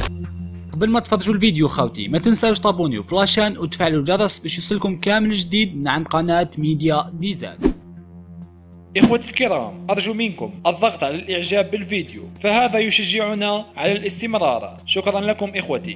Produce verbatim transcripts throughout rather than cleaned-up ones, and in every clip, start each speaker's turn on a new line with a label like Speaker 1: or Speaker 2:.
Speaker 1: قبل ما تفرجوا الفيديو خاوتي ما تنساوش تابونيو في لاشين وتفعلوا الجرس باش يوصلكم كامل جديد من عند قناة ميديا ديزاد.
Speaker 2: إخوتي الكرام، أرجو منكم الضغط على الإعجاب بالفيديو، فهذا يشجعنا على الاستمرار. شكرا لكم إخوتي.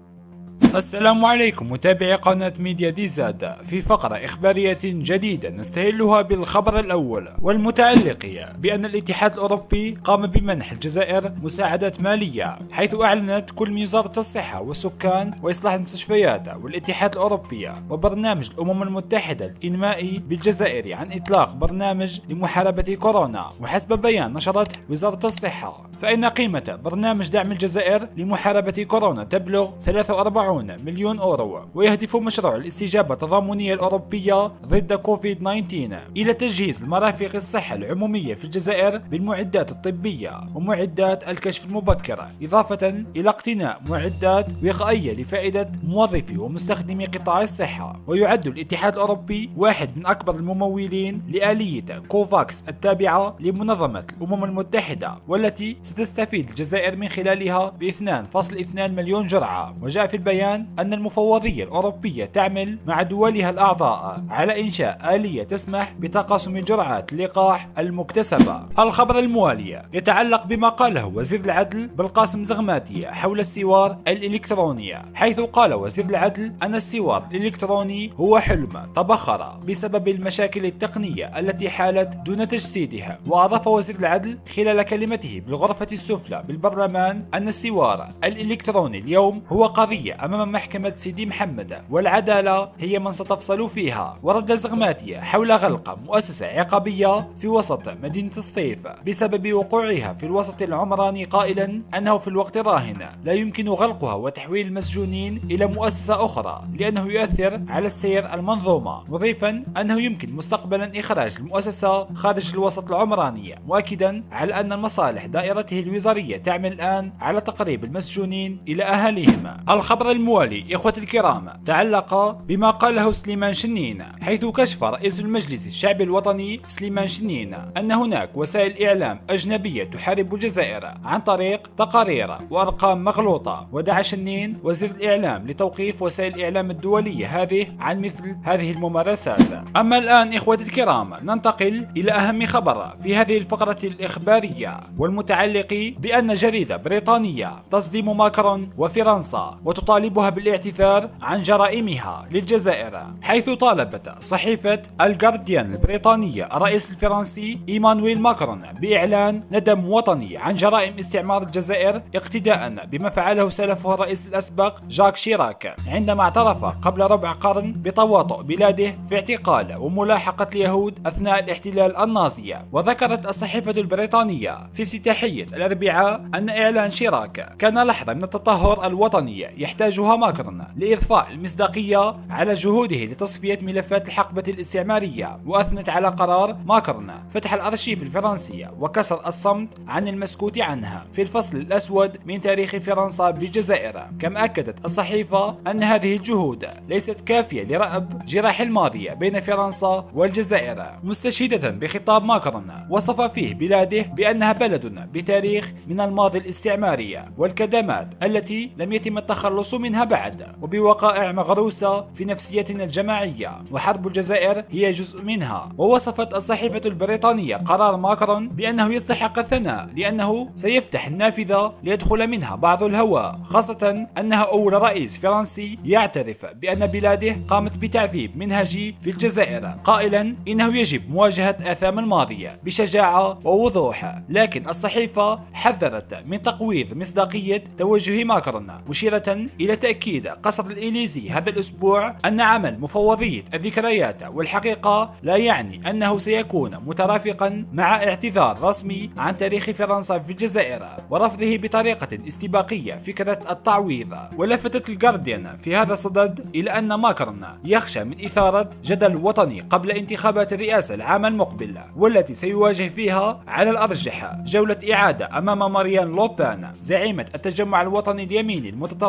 Speaker 2: السلام عليكم متابعي قناة ميديا ديزاد، في فقرة إخبارية جديدة نستهلها بالخبر الأول والمتعلق بأن الاتحاد الأوروبي قام بمنح الجزائر مساعدات مالية، حيث أعلنت كل من وزارة الصحة والسكان وإصلاح المستشفيات والاتحاد الأوروبي وبرنامج الأمم المتحدة الإنمائي بالجزائر عن إطلاق برنامج لمحاربة كورونا. وحسب بيان نشرت وزارة الصحة فإن قيمة برنامج دعم الجزائر لمحاربة كورونا تبلغ ثلاثة وأربعين مليون أورو، ويهدف مشروع الاستجابة التضامنية الأوروبية ضد كوفيد تسعة عشر إلى تجهيز المرافق الصحة العمومية في الجزائر بالمعدات الطبية ومعدات الكشف المبكر، إضافة إلى اقتناء معدات وقائية لفائدة موظفي ومستخدمي قطاع الصحة. ويعد الاتحاد الأوروبي واحد من أكبر الممولين لآلية كوفاكس التابعة لمنظمة الأمم المتحدة، والتي ستستفيد الجزائر من خلالها ب اثنين فاصلة اثنين مليون جرعة. وجاء في البيان أن المفوضية الأوروبية تعمل مع دولها الأعضاء على إنشاء آلية تسمح بتقاسم جرعات اللقاح المكتسبة. الخبر الموالي يتعلق بما قاله وزير العدل بالقاسم زغماتي حول السوار الإلكتروني، حيث قال وزير العدل أن السوار الإلكتروني هو حلم تبخر بسبب المشاكل التقنية التي حالت دون تجسيدها. وأضاف وزير العدل خلال كلمته بالغرفة السفلى بالبرلمان أن السوار الإلكتروني اليوم هو قضية أمام محكمة سيدي محمد، والعدالة هي من ستفصل فيها. ورد زغماتي حول غلق مؤسسة عقابية في وسط مدينة الصيف بسبب وقوعها في الوسط العمراني، قائلا أنه في الوقت الراهن لا يمكن غلقها وتحويل المسجونين إلى مؤسسة أخرى لأنه يؤثر على السير المنظومة، مضيفا أنه يمكن مستقبلا إخراج المؤسسة خارج الوسط العمراني، مؤكدا على أن مصالح دائرته الوزارية تعمل الآن على تقريب المسجونين إلى أهاليهم. الخبر الموالي إخوتي الكرام تعلق بما قاله سليمان شنين، حيث كشف رئيس المجلس الشعبي الوطني سليمان شنين أن هناك وسائل إعلام أجنبية تحارب الجزائر عن طريق تقارير وأرقام مغلوطة. ودعا شنين وزير الإعلام لتوقيف وسائل الإعلام الدولية هذه عن مثل هذه الممارسات. أما الآن إخوتي الكرام ننتقل إلى أهم خبر في هذه الفقرة الإخبارية، والمتعلق بأن جريدة بريطانية تصدم ماكرون وفرنسا وتطالبها بالاعتذار عن جرائمها للجزائر، حيث طالبت صحيفة الجارديان البريطانية الرئيس الفرنسي إيمانويل ماكرون بإعلان ندم وطني عن جرائم استعمار الجزائر، اقتداء بما فعله سلفه الرئيس الأسبق جاك شيراك عندما اعترف قبل ربع قرن بتواطؤ بلاده في اعتقال وملاحقة اليهود أثناء الاحتلال النازي. وذكرت الصحيفة البريطانية في افتتاحية الأربعاء أن إعلان شيراك كان لحظة من التطهر الوطني يحتاجها ماكرون لإضفاء المصداقية على جهوده لتصفية ملفات الحقبة الاستعمارية. وأثنت على قرار ماكرون فتح الأرشيف الفرنسي وكسر الصمت عن المسكوت عنها في الفصل الأسود من تاريخ فرنسا بالجزائر. كما أكدت الصحيفة أن هذه الجهود ليست كافية لرأب جراح الماضي بين فرنسا والجزائر، مستشهدة بخطاب ماكرون وصف فيه بلاده بأنها بلد بتاريخ من الماضي الاستعماري والكدمات التي لم يتم التخلص منها بعد، وبوقائع مغروسة في نفسيتنا الجماعية، وحرب الجزائر هي جزء منها. ووصفت الصحيفة البريطانية قرار ماكرون بأنه يستحق الثناء لأنه سيفتح النافذة ليدخل منها بعض الهواء، خاصة أنها أول رئيس فرنسي يعترف بأن بلاده قامت بتعذيب منهجي في الجزائر، قائلا إنه يجب مواجهة آثام الماضي بشجاعة ووضوح. لكن الصحيفة حذرت من تقويض مصداقية توجه ماكرون، مشيرة إلى تأكيد قصر الإليزي هذا الأسبوع أن عمل مفوضية الذكريات والحقيقة لا يعني أنه سيكون مترافقا مع اعتذار رسمي عن تاريخ فرنسا في الجزائر ورفضه بطريقة استباقية فكرة التعويض. ولفتت الجارديان في هذا الصدد إلى أن ماكرون يخشى من إثارة جدل وطني قبل انتخابات الرئاسة العام المقبل، والتي سيواجه فيها على الأرجح جولة إعادة أمام ماريان لوبان زعيمة التجمع الوطني اليميني المتطرف، لكن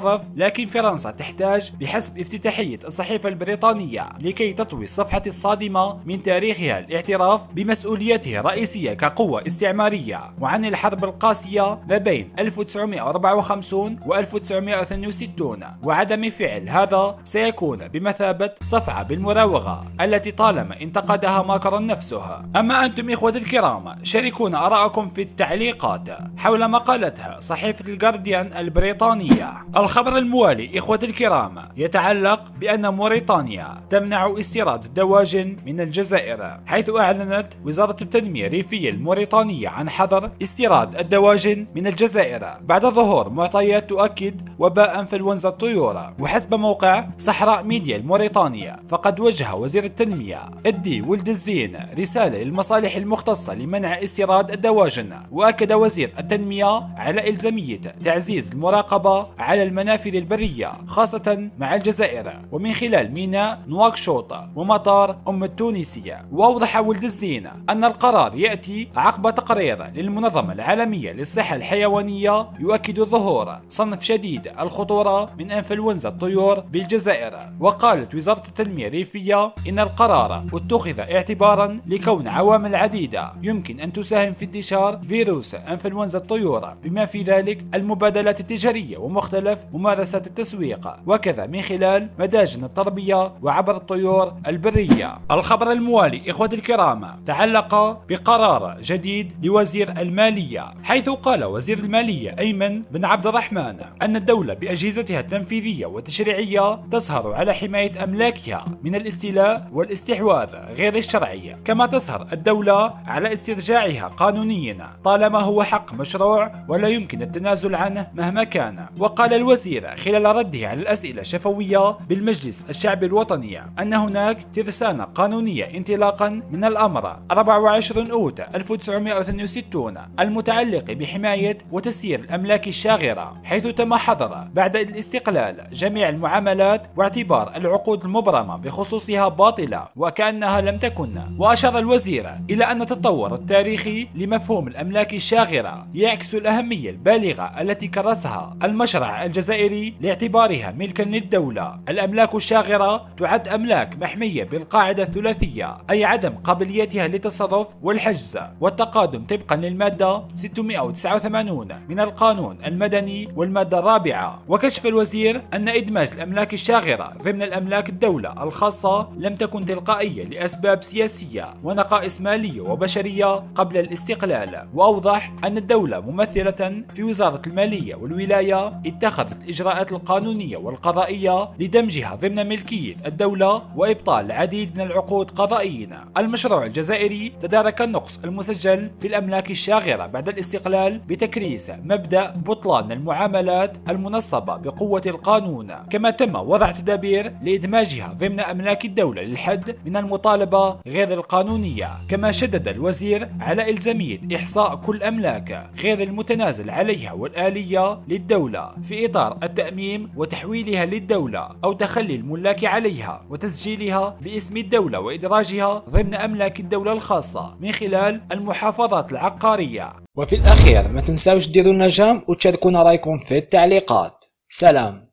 Speaker 2: ولكن فرنسا تحتاج بحسب افتتاحية الصحيفة البريطانية لكي تطوي الصفحة الصادمة من تاريخها الاعتراف بمسؤوليته الرئيسية كقوة استعمارية وعن الحرب القاسية ما بين ألف وتسعمئة وأربعة وخمسين و ألف وتسعمئة واثنين وستين، وعدم فعل هذا سيكون بمثابة صفعة بالمراوغة التي طالما انتقدها ماكرون نفسه. أما أنتم إخوتي الكرام، شاركونا آراءكم في التعليقات حول ما قالتها صحيفة الجارديان البريطانية. الخبر الموالي إخوتي الكرام يتعلق بأن موريتانيا تمنع استيراد الدواجن من الجزائر، حيث أعلنت وزارة التنمية الريفية الموريتانية عن حظر استيراد الدواجن من الجزائر بعد ظهور معطيات تؤكد وباء انفلونزا الطيور. وحسب موقع صحراء ميديا الموريتانية، فقد وجه وزير التنمية إدي ولد الزين رسالة للمصالح المختصة لمنع استيراد الدواجن. وأكد وزير التنمية على إلزامية تعزيز المراقبة على المنافذ البرية خاصة مع الجزائر ومن خلال ميناء نواكشوط ومطار أم التونسية. وأوضح ولد الزين أن القرار يأتي عقب تقرير للمنظمة العالمية للصحة الحيوانية يؤكد ظهور صنف شديد الخطورة من انفلونزا الطيور بالجزائر. وقالت وزارة التنمية الريفية إن القرار اتخذ اعتبارا لكون عوامل عديدة يمكن أن تساهم في انتشار فيروس انفلونزا الطيور، بما في ذلك المبادلات التجارية ومختلف ممارسات التسويق، وكذا من خلال مداجن التربية وعبر الطيور البرية. الخبر الموالي إخوتي الكرام تعلق بقرار جديد لوزير المالية، حيث قال وزير المالية أيمن بن عبد الرحمن أن الدولة بأجهزتها التنفيذية والتشريعية تسهر على حماية أملاكها من الاستيلاء والاستحواذ غير الشرعي، كما تسهر الدولة على استرجاعها قانونيا طالما هو حق مشروع ولا يمكن التنازل عنه مهما كان. وقال الوزير خلال رده على الأسئلة الشفوية بالمجلس الشعبي الوطني أن هناك ترسانة قانونية انطلاقا من الأمر أربعة وعشرين أوت ألف وتسعمئة واثنين وستين المتعلق بحماية وتسيير الأملاك الشاغرة، حيث تم حظر بعد الاستقلال جميع المعاملات واعتبار العقود المبرمة بخصوصها باطلة وكأنها لم تكن. وأشار الوزير إلى أن التطور التاريخي لمفهوم الأملاك الشاغرة يعكس الأهمية البالغة التي كرسها المشرع الجزائري لاعتبارها ملكا للدولة. الأملاك الشاغرة تعد أملاك محمية بالقاعدة الثلاثية، أي عدم قابليتها للتصرف والحجز والتقادم طبقا للمادة ستمئة وتسعة وثمانين من القانون المدني والمادة الرابعة. وكشف الوزير أن إدماج الأملاك الشاغرة ضمن الأملاك الدولة الخاصة لم تكن تلقائية لأسباب سياسية ونقائص مالية وبشرية قبل الاستقلال. وأوضح أن الدولة ممثلة في وزارة المالية والولاية اتخذت الإجراءات القانونية والقضائية لدمجها ضمن ملكية الدولة وإبطال العديد من العقود قضائيا. المشروع الجزائري تدارك النقص المسجل في الأملاك الشاغرة بعد الاستقلال بتكريس مبدأ بطلان المعاملات المنصبة بقوة القانون، كما تم وضع تدابير لإدماجها ضمن أملاك الدولة للحد من المطالبة غير القانونية. كما شدد الوزير على إلزامية إحصاء كل أملاك غير المتنازل عليها والآلية للدولة في إطار التأميم وتحويلها للدولة أو تخلي الملاك عليها وتسجيلها باسم الدولة وإدراجها ضمن أملاك الدولة الخاصة من خلال المحافظات العقارية.
Speaker 1: وفي الأخير ما تنساوش ديروا لنا جام وتشاركونا رايكم في التعليقات. سلام.